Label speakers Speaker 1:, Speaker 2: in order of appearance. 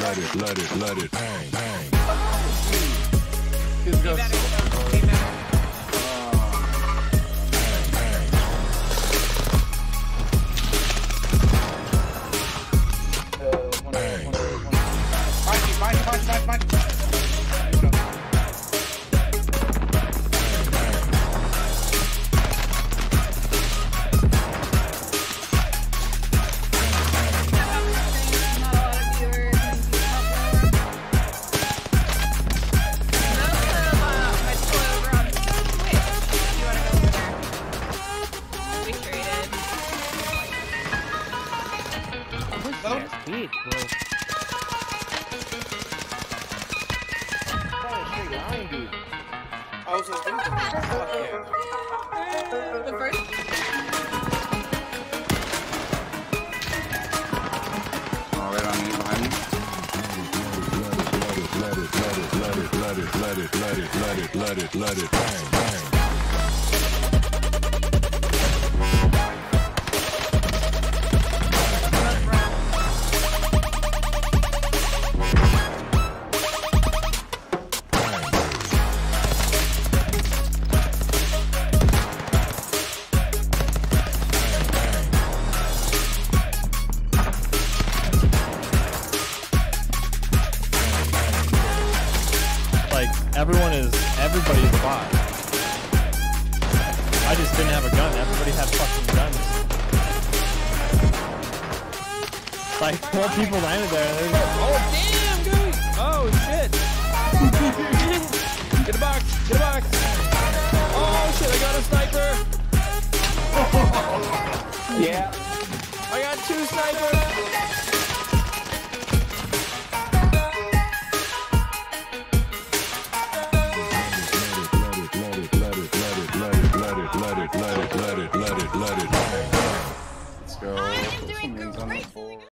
Speaker 1: let it bang, bang.
Speaker 2: He's got
Speaker 3: The first.
Speaker 2: Oh, they don't need behind me.
Speaker 1: Let it bang, bang.
Speaker 4: Everybody's a bot. I just didn't have a gun. Everybody had fucking guns. Like 4 people landed there and they're like, oh damn, dude! Oh shit! Get a box! Get a box! Oh shit! I got a sniper!
Speaker 5: Yeah.
Speaker 4: I got 2 snipers!
Speaker 2: Let's go. Put some wings on the floor.